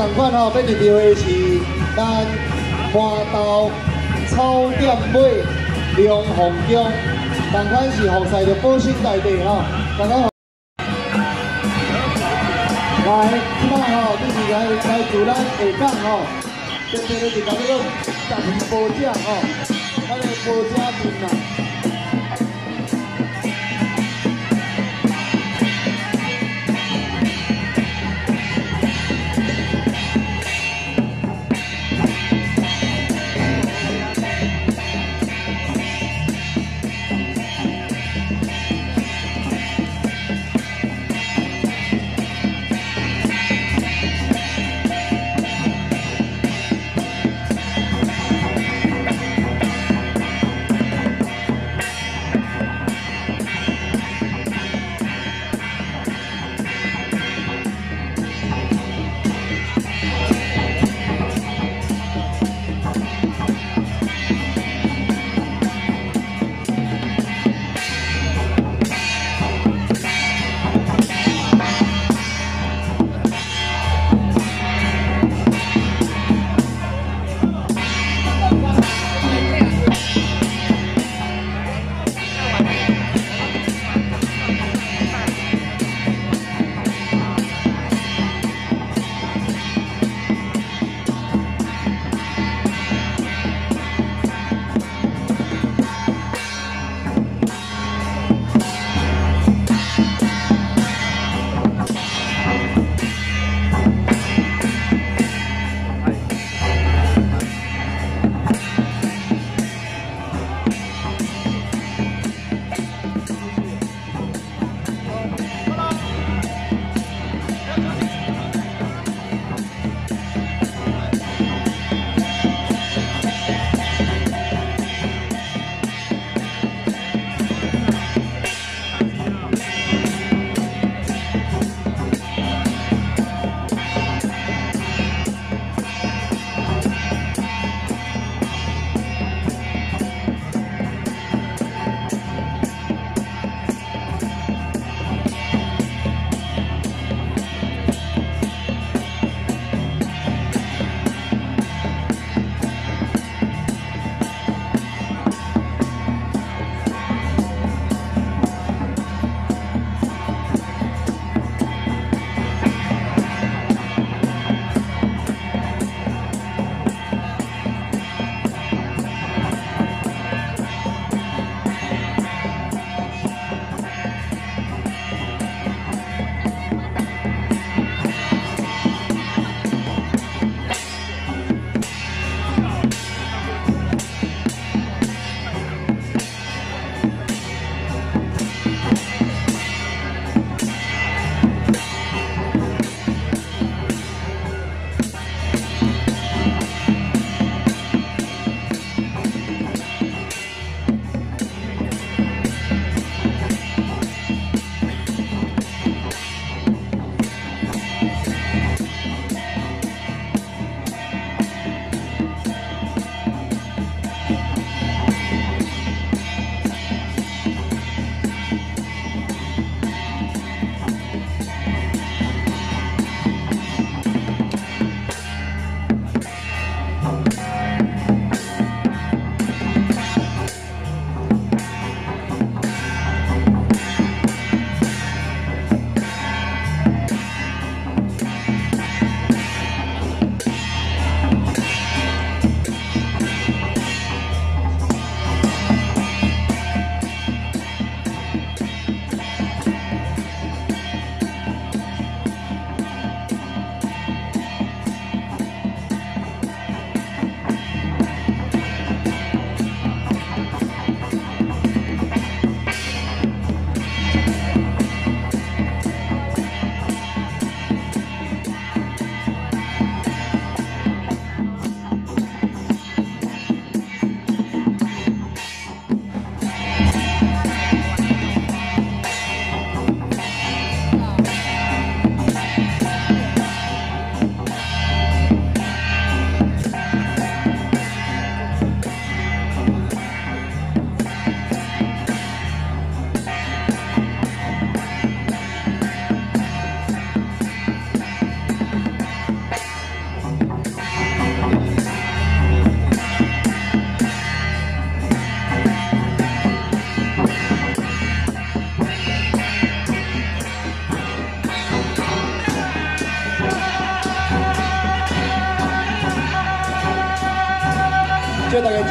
同款吼，要入场的是咱花道草店尾龙凤宫，同款是服侍着保兴在地吼，刚刚。 来，即摆吼，就是来自咱下港吼，边边咧就甲你个十鱼包奖吼，咱个包奖店啦。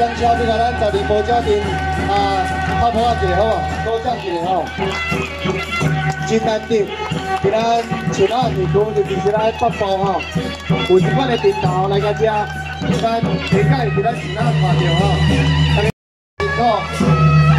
感谢你甲咱12无家庭拍拖一个好无？多奖一个吼，真难得，伫咱像咱地区，尤其是咱北部吼，有一款的频道来甲遮，咱理解伫咱像咱看到吼，辛苦。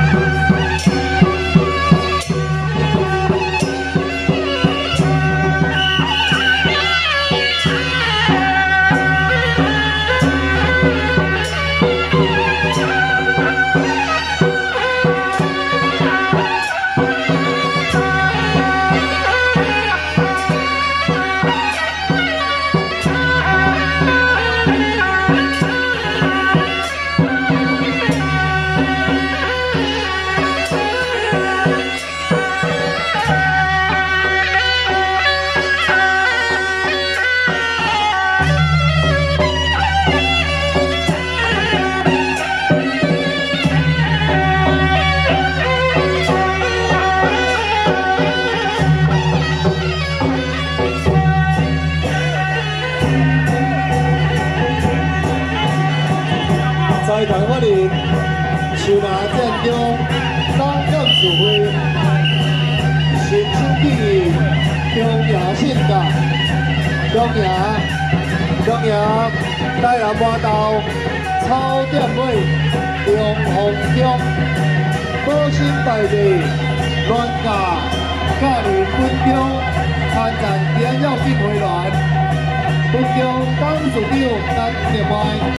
在台湾人树林战中当干指挥，新生记忆中亚性格，中亚台南花道草店尾中红中保新大地乱架甲人分中参战点要进回銮，分中当主长单连麦。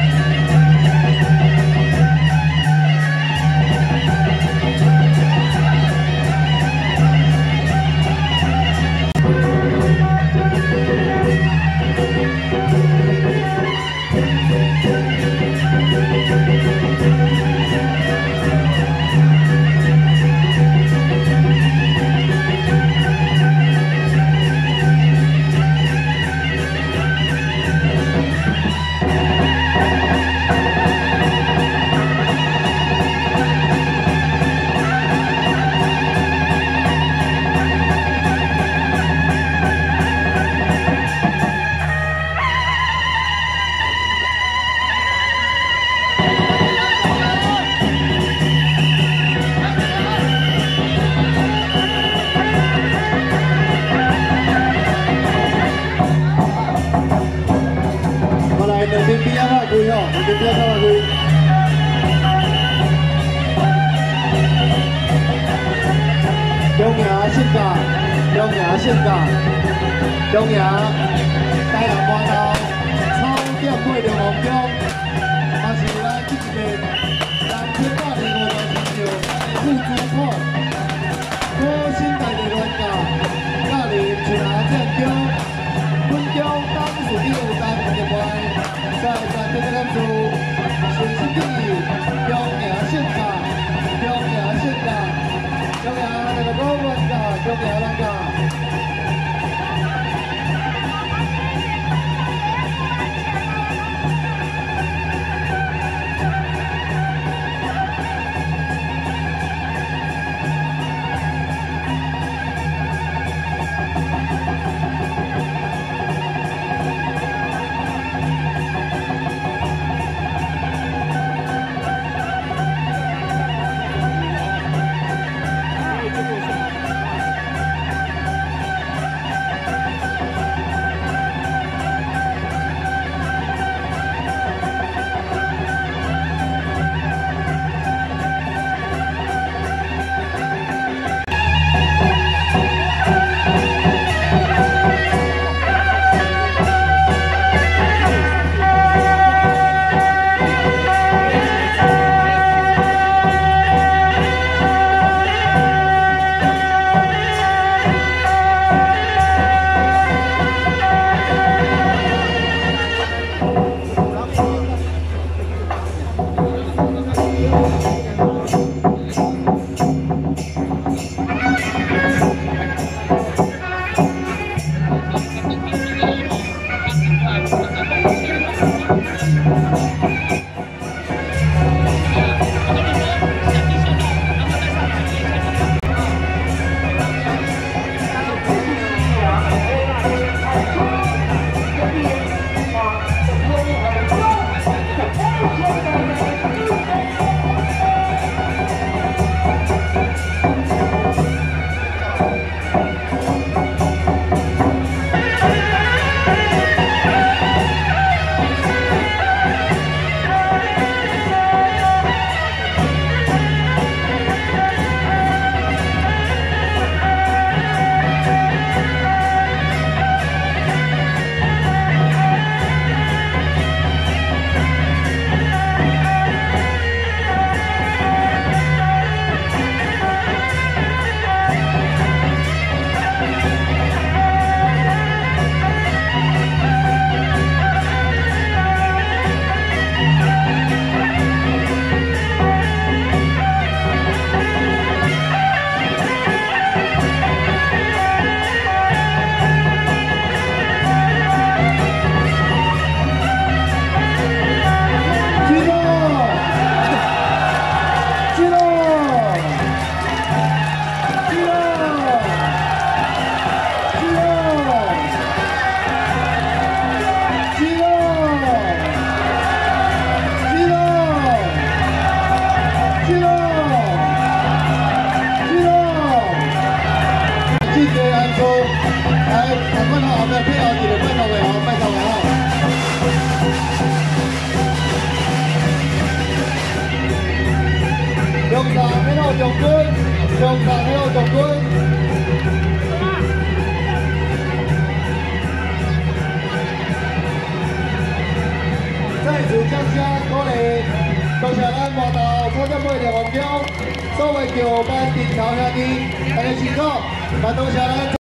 中央台南花道草店尾中红中，也是咱这一个2850年富珠款，高新大地乱架，甲人树林战中，本中当属第5单入外，在战这个感受，新生记忆，中央性格，中央那个高乱架，中央乱架。 个配合一个拜托的哦，拜托的哦。中山黑后将军，中山黑后将军。 再次掌声鼓励，多谢咱麻豆草店尾的黄忠，所有桥班顶头兄弟，大家辛苦，也多谢咱。